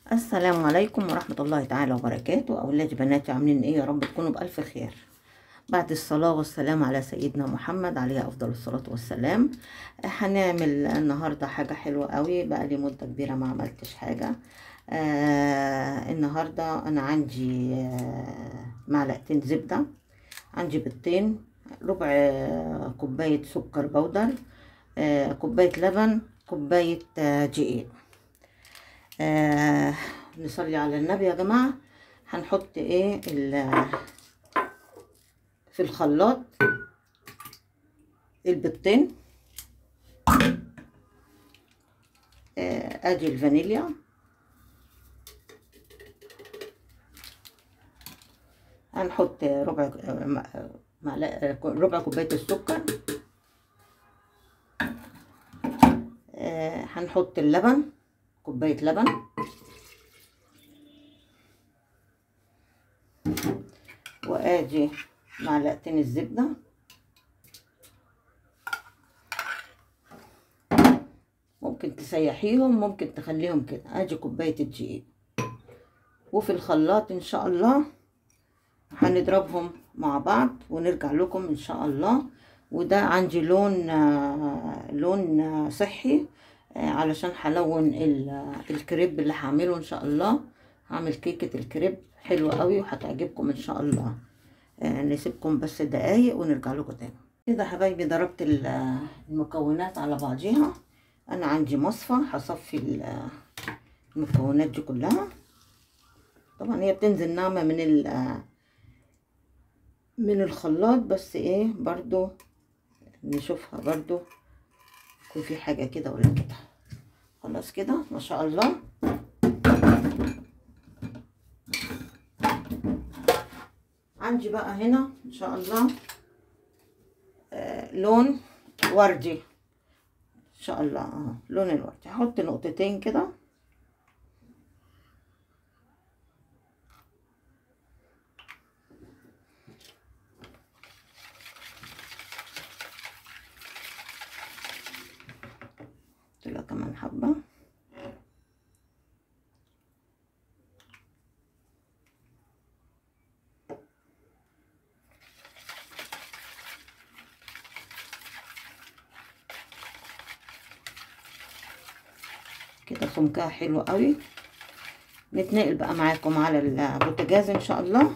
السلام عليكم ورحمة الله تعالى وبركاته. أولادي بناتي عاملين إيه؟ يا رب تكونوا بألف خير. بعد الصلاة والسلام على سيدنا محمد عليه أفضل الصلاة والسلام. هنعمل النهاردة حاجة حلوة قوي، بقالي مدة كبيرة ما عملتش حاجة. النهاردة أنا عندي معلقتين زبدة، عندي بيضتين، ربع كوباية سكر بودر، كوباية لبن، كوباية دقيق. نصلي على النبي يا جماعة. هنحط ايه في الخلاط البيضتين، ادي الفانيليا، هنحط ربع كوباية السكر، هنحط اللبن، كوباية لبن، وادي معلقتين الزبدة، ممكن تسيحيهم ممكن تخليهم كده، ادي كوباية الدقيق. وفي الخلاط ان شاء الله هنضربهم مع بعض ونرجع لكم ان شاء الله. وده عندي لون صحي، علشان هلون الكريب اللي هعمله ان شاء الله. هعمل كيكة الكريب حلوة قوي وهتعجبكم ان شاء الله. نسيبكم بس دقايق ونرجع لكم تاني. كده حبايبي ضربت المكونات على بعضيها. انا عندي مصفى هصفي المكونات دي كلها. طبعا هي بتنزل ناعمة من الخلاط، بس ايه برضو نشوفها برضو يكون في حاجة كده ولا كده. خلاص كده ما شاء الله. عندي بقى هنا ان شاء الله لون وردي ان شاء الله، لون الوردي. هحط نقطتين كده، طلع كمان حبة. كده سمكها حلو قوي. نتنقل بقى معاكم على البوتاجاز ان شاء الله،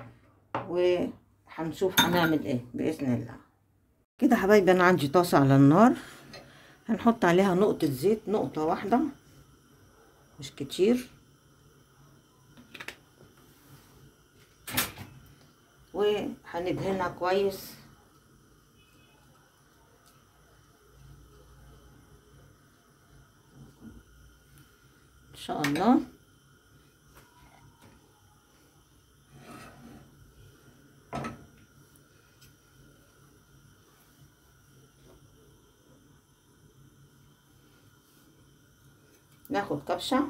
وهنشوف هنعمل ايه باذن الله. كده حبايبي انا عندي طاسة على النار، هنحط عليها نقطة زيت، نقطة واحدة مش كتير، وهندهنها كويس ان شاء الله. ناخد كبشة،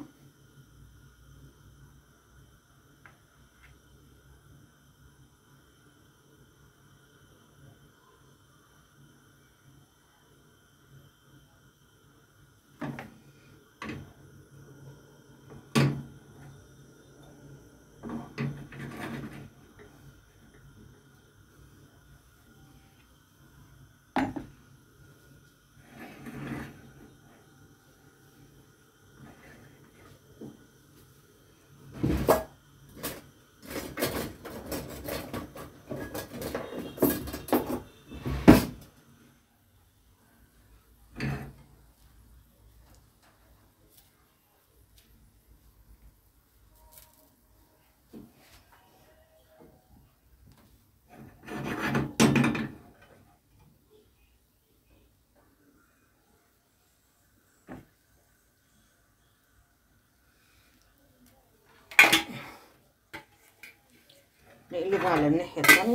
نقلبها على الناحية التانية.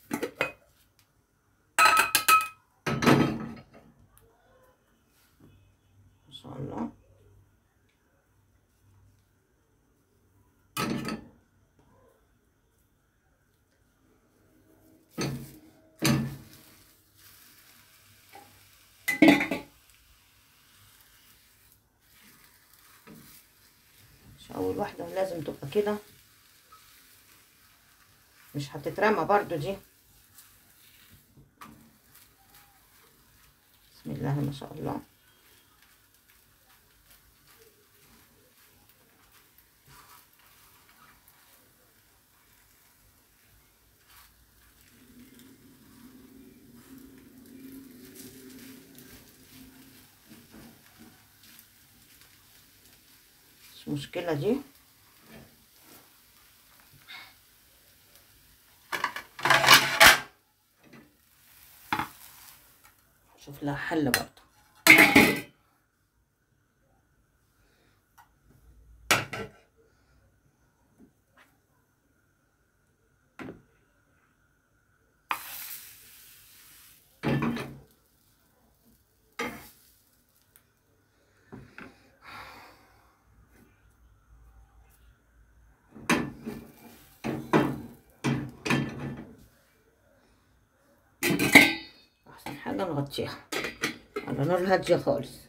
ما شاء الله. مش اول واحده لازم تبقى كده، مش هتترمى برضو دي. بسم الله ما شاء الله. مش مشكله دي. شوف لها حل برضو. احسن حاجه نغطيها على نار هاديه خالص.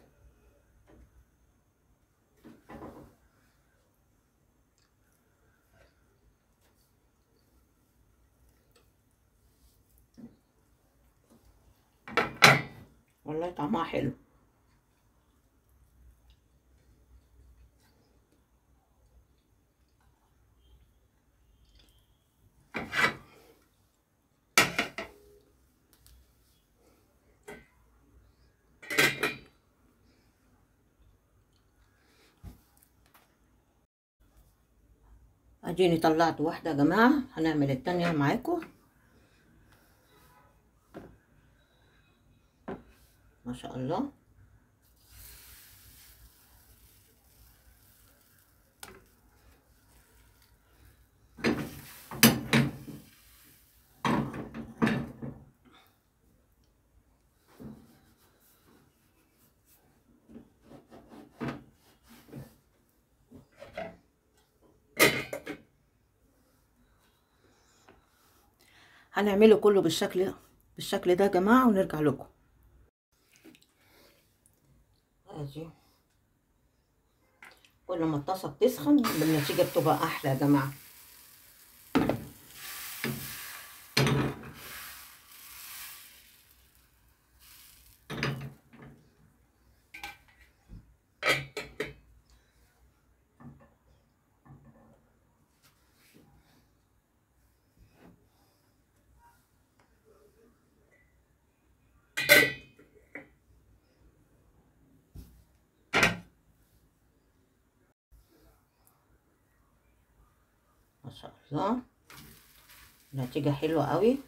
والله طعمها حلو. اديني طلعت واحده يا جماعه، هنعمل التانية معاكم. ما شاء الله. هنعمله كله بالشكل ده يا جماعه ونرجع لكم. ادي كل ما الطاسه بتسخن النتيجه بتبقى احلى يا جماعه. ما شاء الله نتيجة حلوة قوي.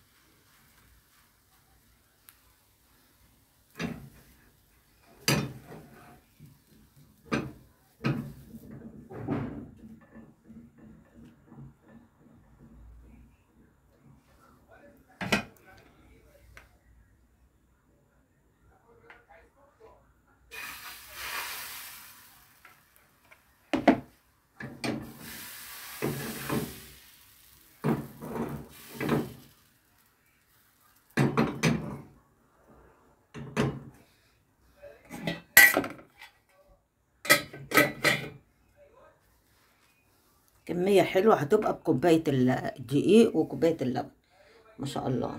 كمية حلوة هتبقى بكوباية الدقيق وكوباية اللبن. ما شاء الله.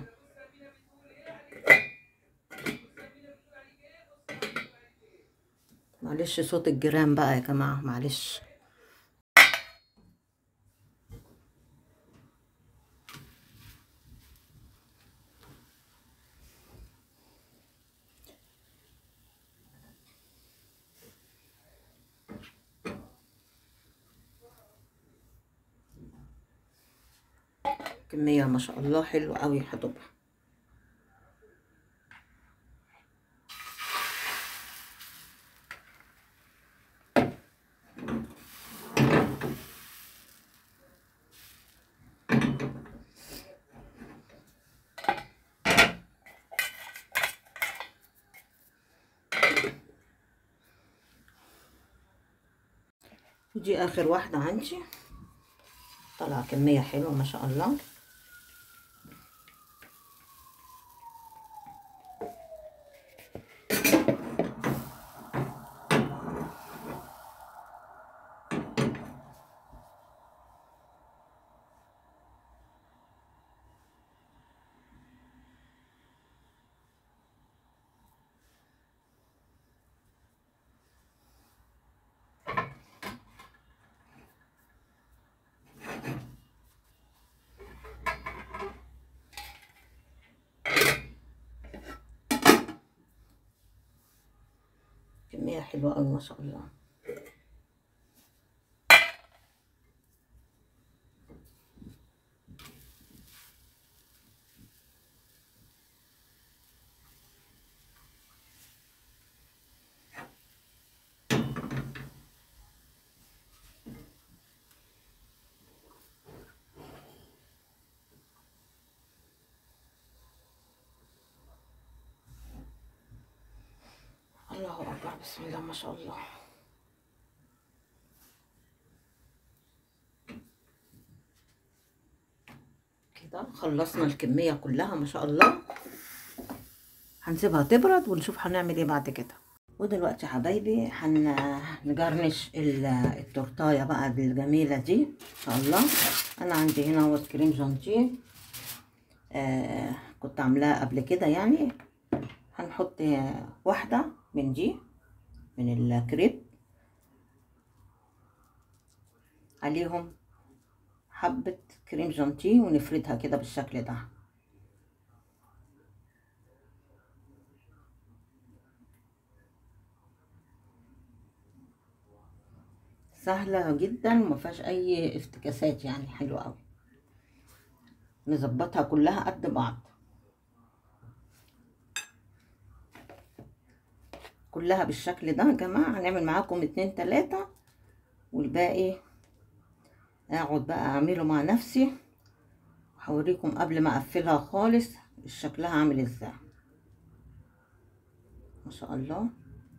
معلش صوت الجيران بقى يا جماعة، معلش. كمية ما شاء الله حلوة قوي هتبقى. دي اخر واحدة عندي، طلع كمية حلوة ما شاء الله. كمية حلوة اوي ما شاء الله. الله اكبر، بسم الله ما شاء الله. كده خلصنا الكمية كلها ما شاء الله. هنسيبها تبرد ونشوف هنعمل ايه بعد كده. ودلوقتي يا حبايبي هنجرنش التورتايه بقى الجميله دي ان شاء الله. انا عندي هنا هو كريم جانتيه، كنت عاملاه قبل كده يعني. هنحط واحده من دي من الكريب عليهم حبه كريم جانتيه ونفردها كده بالشكل ده. سهله جدا ومفيهاش اي افتكاسات يعني، حلوه قوي. نظبطها كلها قد بعض، كلها بالشكل ده يا جماعه. هنعمل معاكم 2 3 والباقي اقعد بقى اعمله مع نفسي، هوريكم قبل ما اقفلها خالص شكلها عامل ازاي ما شاء الله.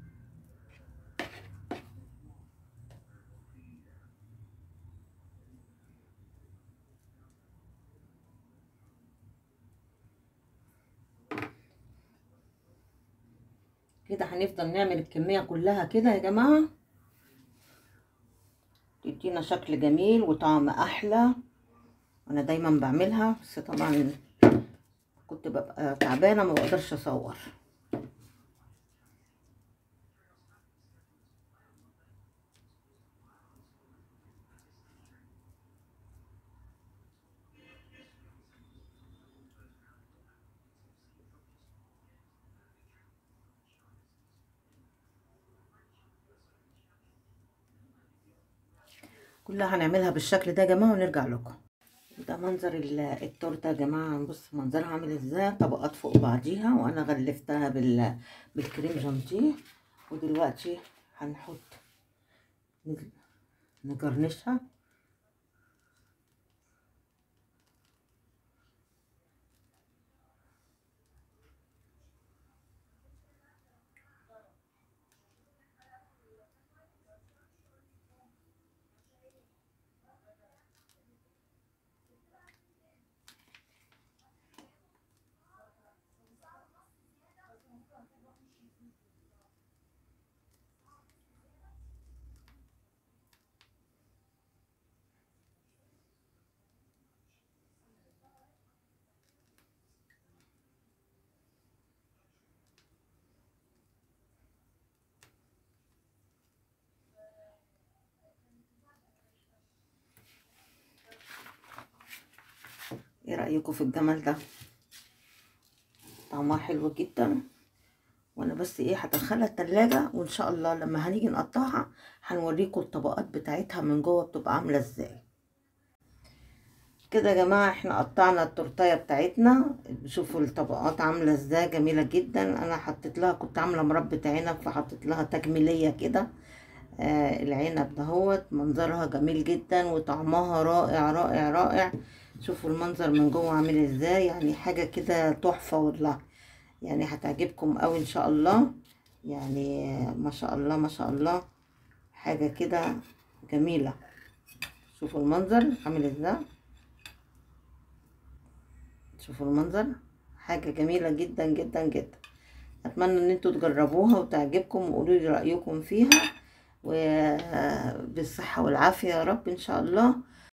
كده هنفضل نعمل الكمية كلها كده يا جماعة، تدينا شكل جميل وطعم احلى. انا دايما بعملها، بس طبعا كنت ببقى تعبانة ما بقدرش اصور. كلها هنعملها بالشكل ده يا جماعة ونرجع لكم. ده منظر التورته يا جماعه. بص منظرها عامل ازاي، طبقات فوق بعضيها، وانا غلفتها بالكريم جانتيه. ودلوقتي هنحط نجرنشها. ايه رأيكم في الجمال ده؟ طعمها حلو جدا. وانا بس ايه هدخلها التلاجة، وان شاء الله لما هنيجي نقطعها هنوريكم الطبقات بتاعتها من جوه بتبقى عاملة ازاي. كده يا جماعة احنا قطعنا التورتايه بتاعتنا. شوفوا الطبقات عاملة ازاي، جميلة جدا. انا حطيت لها، كنت عاملة مربى عنب فحطيت لها تجميلية كده. العنب دهوت منظرها جميل جدا وطعمها رائع رائع رائع. شوفوا المنظر من جوه عامل ازاي، يعني حاجة كده تحفة والله. يعني هتعجبكم قوي ان شاء الله. يعني ما شاء الله ما شاء الله، حاجة كده جميلة. شوفوا المنظر عامل ازاي، شوفوا المنظر، حاجة جميلة جدا جدا جدا. اتمنى ان انتوا تجربوها وتعجبكم وقولوا لي رأيكم فيها، وبالصحة والعافية يا رب ان شاء الله.